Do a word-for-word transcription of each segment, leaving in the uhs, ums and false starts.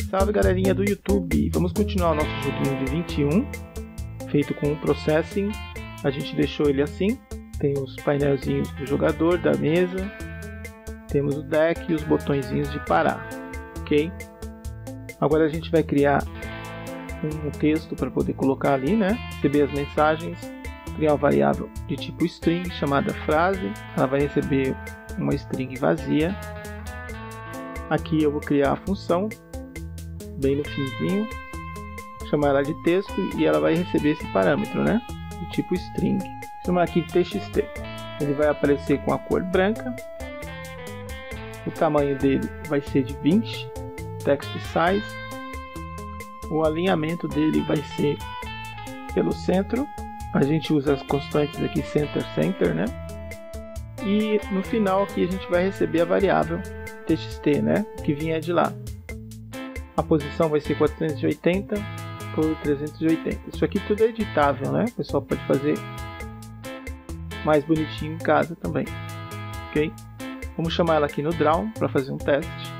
Salve galerinha do YouTube, vamos continuar o nosso joguinho de vinte e um, feito com o Processing. A gente deixou ele assim, tem os painelzinhos do jogador, da mesa, temos o deck e os botõezinhos de parar, ok? Agora a gente vai criar um texto para poder colocar ali, né? Receber as mensagens, criar uma variável de tipo string chamada frase, ela vai receber uma string vazia. Aqui eu vou criar a função, bem no finzinho, chamar ela de texto e ela vai receber esse parâmetro, né? Do tipo string. Vou chamar aqui de txt. Ele vai aparecer com a cor branca. O tamanho dele vai ser de vinte, text size. O alinhamento dele vai ser pelo centro. A gente usa as constantes aqui center, center, né? E no final aqui a gente vai receber a variável txt, né? Que vinha de lá. A posição vai ser quatrocentos e oitenta por trezentos e oitenta. Isso aqui tudo é editável, né? O pessoal pode fazer mais bonitinho em casa também, ok? Vamos chamar ela aqui no draw para fazer um teste.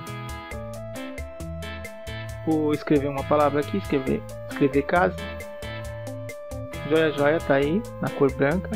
Vou escrever uma palavra aqui, escrever, escrever casa. Joia, joia, tá aí na cor branca.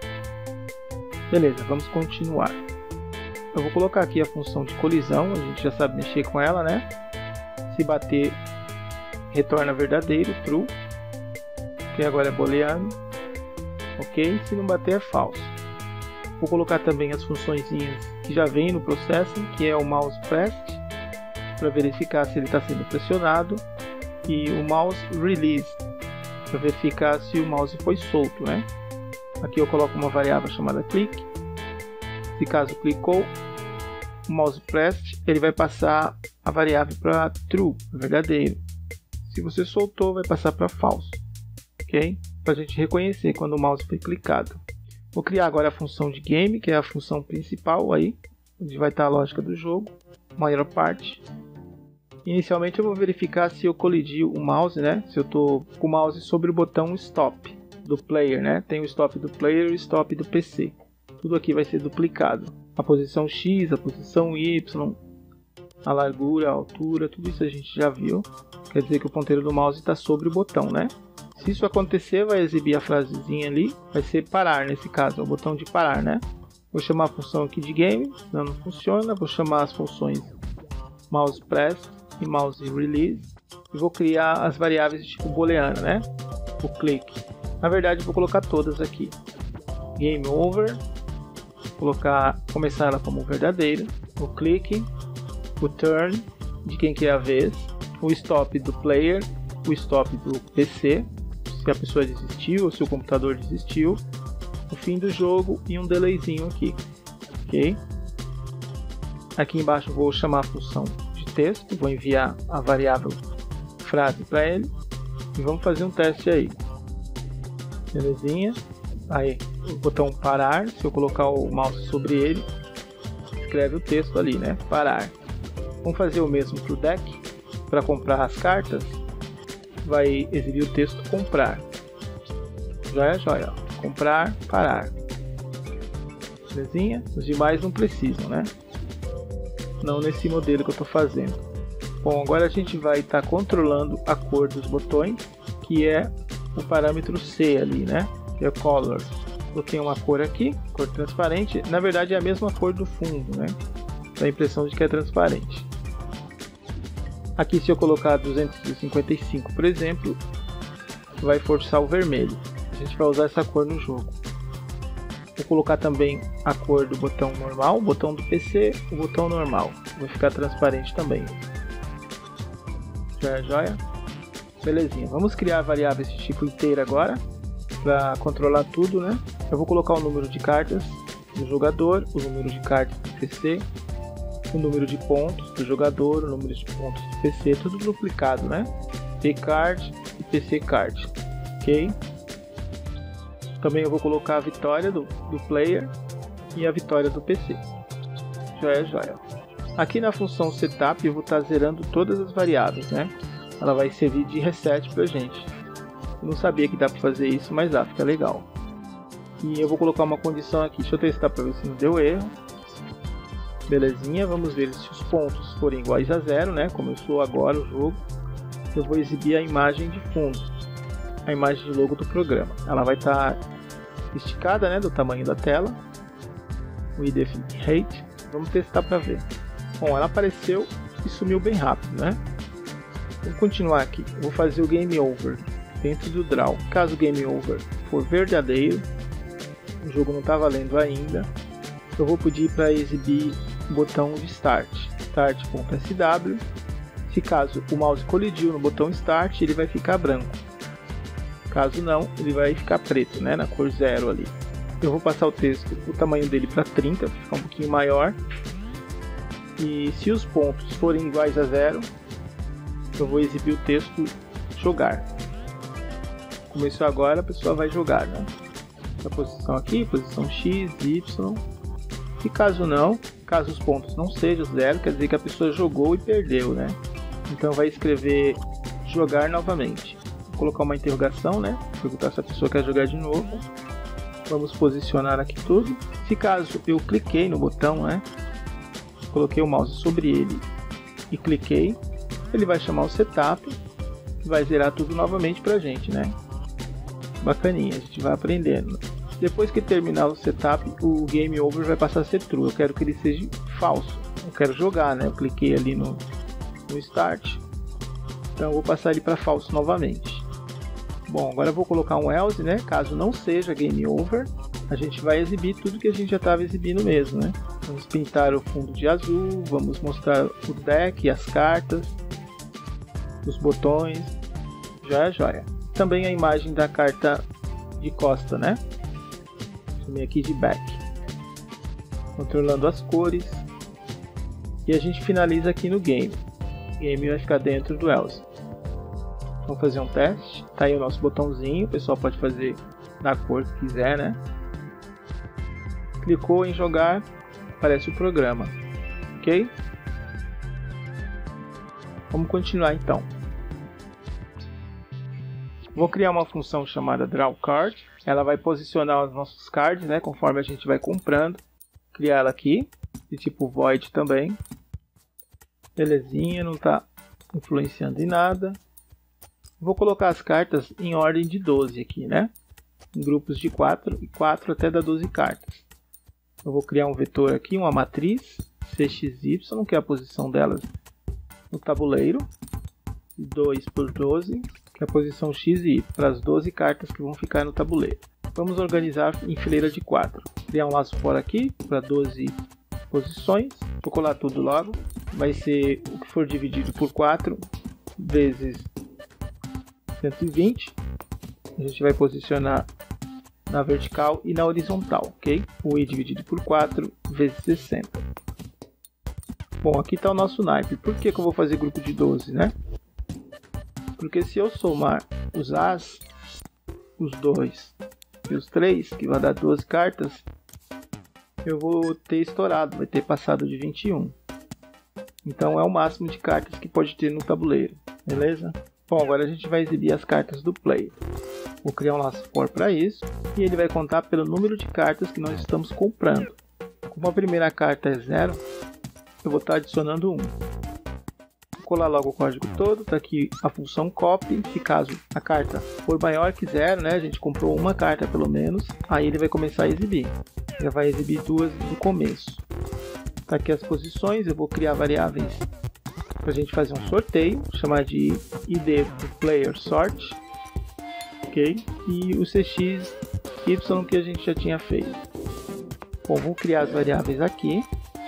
Beleza, vamos continuar. Eu vou colocar aqui a função de colisão, a gente já sabe mexer com ela, né? Se bater, retorna verdadeiro, true, que agora é booleano, ok? Se não bater, é falso. Vou colocar também as funçõezinhas que já vem no Processing, que é o mouse pressed, para verificar se ele está sendo pressionado, e o mouse released, para verificar se o mouse foi solto, né? Aqui eu coloco uma variável chamada click. Se caso clicou, o mouse pressed, ele vai passar a variável para true, verdadeiro. Se você soltou, vai passar para falso, ok? Para a gente reconhecer quando o mouse foi clicado. Vou criar agora a função de game, que é a função principal aí, onde vai estar a lógica do jogo, maior parte. Inicialmente eu vou verificar se eu colidi o mouse, né? Se eu estou com o mouse sobre o botão stop do player, né? Tem o stop do player e o stop do P C. Tudo aqui vai ser duplicado. A posição X, a posição Y, a largura, a altura, tudo isso a gente já viu. Quer dizer que o ponteiro do mouse está sobre o botão, né? Se isso acontecer, vai exibir a frasezinha ali. Vai ser parar nesse caso, é o botão de parar, né? Vou chamar a função aqui de game, senão não funciona. Vou chamar as funções mouse press e mouse release. E vou criar as variáveis de tipo booleano, né? O click. Na verdade, vou colocar todas aqui. Game over. Colocar, começar ela como verdadeira. O click. O turn, de quem que é a vez. O stop do player. O stop do P C, se a pessoa desistiu ou se o computador desistiu. O fim do jogo e um delayzinho aqui. Ok? Aqui embaixo vou chamar a função de texto. Vou enviar a variável frase para ele. E vamos fazer um teste aí. Belezinha. Aí, o botão parar, se eu colocar o mouse sobre ele, escreve o texto ali, né? Parar. Vamos fazer o mesmo para o deck. Para comprar as cartas, vai exibir o texto comprar. Joia, joia. Comprar, parar. Belezinha? Os demais não precisam, né? Não nesse modelo que eu estou fazendo. Bom, agora a gente vai estar tá controlando a cor dos botões, que é o parâmetro C ali, né? Que é color. Coloquei uma cor aqui, cor transparente. Na verdade é a mesma cor do fundo, né? Dá a impressão de que é transparente. Aqui, se eu colocar duzentos e cinquenta e cinco, por exemplo, vai forçar o vermelho. A gente vai usar essa cor no jogo. Vou colocar também a cor do botão normal, o botão do P C, o botão normal. Vai ficar transparente também. Joia, joia. Belezinha. Vamos criar variáveis de tipo inteiro agora, para controlar tudo, né? Eu vou colocar o número de cartas do jogador, o número de cartas do P C, o número de pontos do jogador, o número de pontos do P C, tudo duplicado, né? P card e P C card, ok? Também eu vou colocar a vitória do, do player e a vitória do P C. Joia, joia. Aqui na função setup eu vou estar zerando todas as variáveis, né? Ela vai servir de reset pra gente. Eu não sabia que dá para fazer isso, mas dá, fica legal. E eu vou colocar uma condição aqui, deixa eu testar para ver se não deu erro. Belezinha, vamos ver se os pontos forem iguais a zero, né? Começou agora o jogo. Eu vou exibir a imagem de fundo, a imagem de logo do programa. Ela vai estar esticada, né, do tamanho da tela. Width and height. Vamos testar para ver. Bom, ela apareceu e sumiu bem rápido, né? Vamos continuar aqui. Eu vou fazer o Game Over dentro do Draw. Caso o Game Over for verdadeiro, o jogo não está valendo ainda, eu vou pedir para exibir o botão de Start. Start.sw. Se caso o mouse colidiu no botão Start, ele vai ficar branco. Caso não, ele vai ficar preto, né, na cor zero ali. Eu vou passar o texto, o tamanho dele para trinta, para ficar um pouquinho maior. E se os pontos forem iguais a zero, eu vou exibir o texto jogar. Começou agora, a pessoa vai jogar, né? A posição aqui, posição X, Y. E caso não, caso os pontos não sejam zero, quer dizer que a pessoa jogou e perdeu, né? Então vai escrever jogar novamente. Vou colocar uma interrogação, né? Perguntar se a pessoa quer jogar de novo. Vamos posicionar aqui tudo. Se caso eu cliquei no botão, né? Coloquei o mouse sobre ele e cliquei, ele vai chamar o setup e vai zerar tudo novamente pra gente, né? Bacaninha, a gente vai aprendendo. Depois que terminar o setup, o Game Over vai passar a ser true. Eu quero que ele seja falso. Eu quero jogar, né? Eu cliquei ali no, no Start. Então eu vou passar ele para falso novamente. Bom, agora eu vou colocar um else, né? Caso não seja Game Over, a gente vai exibir tudo que a gente já estava exibindo mesmo, né? Vamos pintar o fundo de azul, vamos mostrar o deck, as cartas, os botões, joia, joia. Também a imagem da carta de costa, né? Chamei aqui de back. Controlando as cores. E a gente finaliza aqui no game. O game vai ficar dentro do else. Vamos fazer um teste. Tá aí o nosso botãozinho. O pessoal pode fazer da cor que quiser, né? Clicou em jogar, aparece o programa. Ok? Vamos continuar então. Vou criar uma função chamada drawCard. Ela vai posicionar os nossos cards, né, conforme a gente vai comprando. Criar ela aqui, de tipo void também. Belezinha, não está influenciando em nada. Vou colocar as cartas em ordem de doze aqui, né? Em grupos de quatro e quatro até dar doze cartas. Eu vou criar um vetor aqui, uma matriz C X Y, que é a posição delas no tabuleiro. dois por doze. Que é a posição X e Y, para as doze cartas que vão ficar no tabuleiro. Vamos organizar em fileira de quatro. Criar um laço fora aqui, para doze posições. Vou colar tudo logo. Vai ser o que for dividido por quatro, vezes cento e vinte. A gente vai posicionar na vertical e na horizontal, ok? O i dividido por quatro, vezes sessenta. Bom, aqui está o nosso naipe. Por que que eu vou fazer grupo de doze, né? Porque se eu somar os As, os dois e os três, que vai dar doze cartas, eu vou ter estourado, vai ter passado de vinte e um. Então é o máximo de cartas que pode ter no tabuleiro, beleza? Bom, agora a gente vai exibir as cartas do player. Vou criar um laço for para isso, e ele vai contar pelo número de cartas que nós estamos comprando. Como a primeira carta é zero, eu vou estar adicionando um. Vou colar logo o código todo, está aqui a função copy, se caso a carta for maior que zero, né, a gente comprou uma carta pelo menos, aí ele vai começar a exibir. Já vai exibir duas no começo. Está aqui as posições, eu vou criar variáveis para a gente fazer um sorteio, chamar de id player sort, ok? E o C X Y que a gente já tinha feito. Bom, vou criar as variáveis aqui.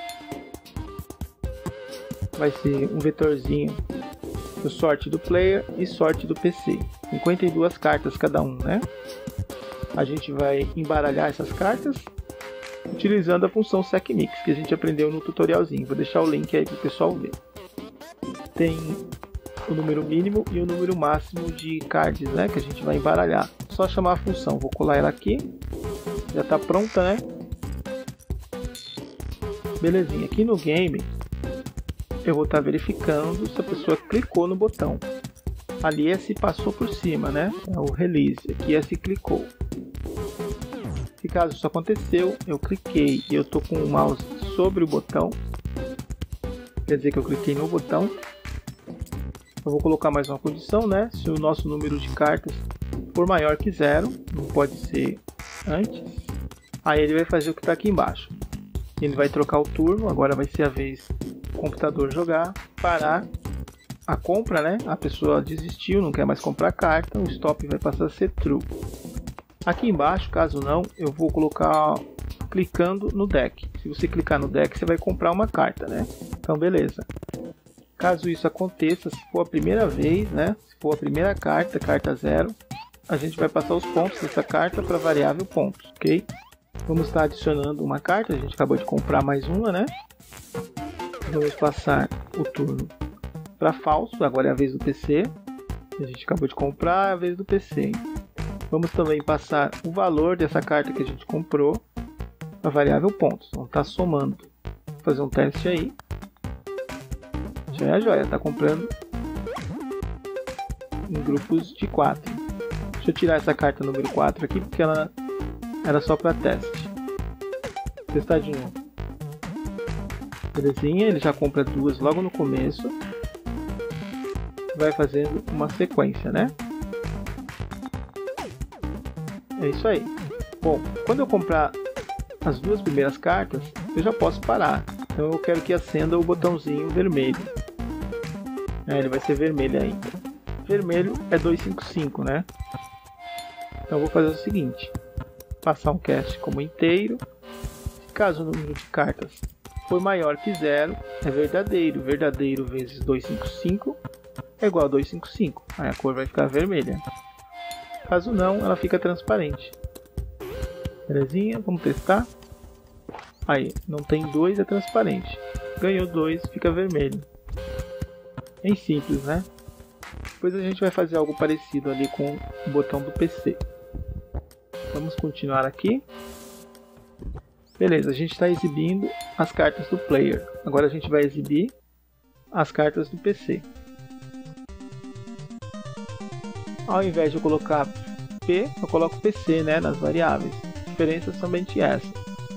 Vai ser um vetorzinho do sorte do player e sorte do P C. cinquenta e duas cartas cada um, né? A gente vai embaralhar essas cartas utilizando a função secmix que a gente aprendeu no tutorialzinho. Vou deixar o link aí para o pessoal ver. Tem o número mínimo e o número máximo de cards, né, que a gente vai embaralhar. Só chamar a função. Vou colar ela aqui. Já está pronta, né? Belezinha. Aqui no game eu vou estar verificando se a pessoa clicou no botão. Ali é se passou por cima, né? É o release. Aqui é se clicou. Se caso isso aconteceu, eu cliquei e eu estou com o mouse sobre o botão, quer dizer que eu cliquei no botão. Eu vou colocar mais uma condição, né? Se o nosso número de cartas for maior que zero, não pode ser antes, aí ele vai fazer o que está aqui embaixo. Ele vai trocar o turno, agora vai ser a vez do computador jogar, parar a compra, né? A pessoa desistiu, não quer mais comprar carta, o stop vai passar a ser true. Aqui embaixo, caso não, eu vou colocar clicando no deck. Se você clicar no deck, você vai comprar uma carta, né? Então, beleza. Caso isso aconteça, se for a primeira vez, né? Se for a primeira carta, carta zero, a gente vai passar os pontos dessa carta para a variável pontos, ok? Vamos estar adicionando uma carta, a gente acabou de comprar mais uma, né? Vamos passar o turno para falso, agora é a vez do P C. A gente acabou de comprar, é a vez do P C. Vamos também passar o valor dessa carta que a gente comprou para a variável pontos. Vamos estar somando. Vou fazer um teste aí. Já é a joia, está comprando em grupos de quatro. Deixa eu tirar essa carta número quatro aqui, porque ela era só para teste. Testar de novo. Belezinha, ele já compra duas logo no começo. Vai fazendo uma sequência, né? É isso aí. Bom, quando eu comprar as duas primeiras cartas, eu já posso parar. Então eu quero que acenda o botãozinho vermelho. É, ele vai ser vermelho ainda. Vermelho é duzentos e cinquenta e cinco, né? Então eu vou fazer o seguinte. Passar um cast como inteiro. Caso o número de cartas for maior que zero, é verdadeiro. Verdadeiro vezes duzentos e cinquenta e cinco é igual a duzentos e cinquenta e cinco. Aí a cor vai ficar vermelha. Caso não, ela fica transparente. Belezinha? Vamos testar. Aí, não tem dois, é transparente. Ganhou dois, fica vermelho. Bem simples, né? Depois a gente vai fazer algo parecido ali com o botão do P C. Vamos continuar aqui. Beleza, a gente está exibindo as cartas do player. Agora a gente vai exibir as cartas do P C. Ao invés de eu colocar P, eu coloco P C, né, nas variáveis. A diferença é somente essa.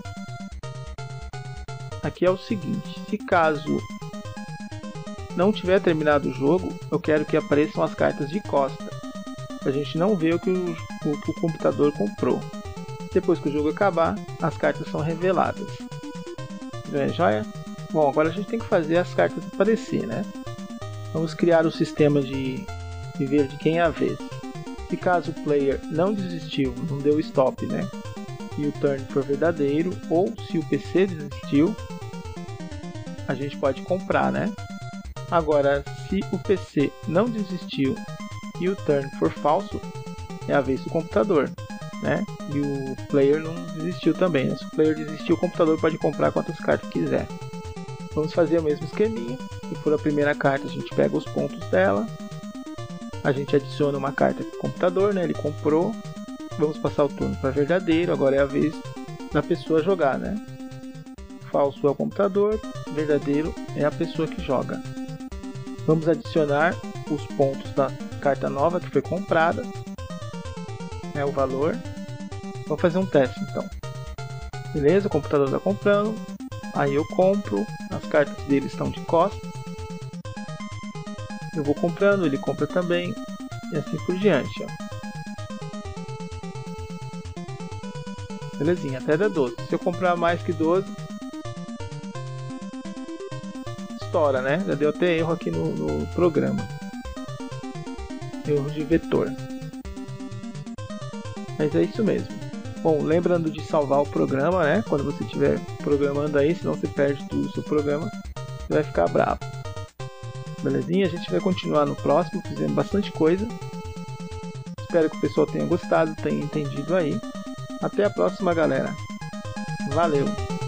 Aqui é o seguinte, se caso não tiver terminado o jogo, eu quero que apareçam as cartas de costa. Para a gente não ver o que o, o que o computador comprou. Depois que o jogo acabar, as cartas são reveladas. É, joia? Bom, agora a gente tem que fazer as cartas aparecer, né? Vamos criar o sistema de, de ver de quem é a vez. Se caso o player não desistiu, não deu stop, né? E o turn for verdadeiro, ou se o P C desistiu, a gente pode comprar, né? Agora, se o P C não desistiu e o turn for falso, é a vez do computador, né? E o player não desistiu também, né? Se o player desistiu, o computador pode comprar quantas cartas quiser. Vamos fazer o mesmo esqueminha. Se for a primeira carta, a gente pega os pontos dela. A gente adiciona uma carta para o computador, né? Ele comprou. Vamos passar o turno para verdadeiro. Agora é a vez da pessoa jogar, né? Falso é o computador, verdadeiro é a pessoa que joga. Vamos adicionar os pontos da carta nova que foi comprada. É o valor. Vamos fazer um teste então. Beleza, o computador está comprando. Aí eu compro, as cartas dele estão de costas. Eu vou comprando, ele compra também. E assim por diante. Ó. Belezinha, até dá doze. Se eu comprar mais que doze, estoura, né? Já deu até erro aqui no, no programa. Erro de vetor. Mas é isso mesmo. Bom, lembrando de salvar o programa, né? Quando você estiver programando aí, senão você perde tudo o seu programa, você vai ficar bravo. Belezinha? A gente vai continuar no próximo, fizemos bastante coisa. Espero que o pessoal tenha gostado, tenha entendido aí. Até a próxima, galera. Valeu!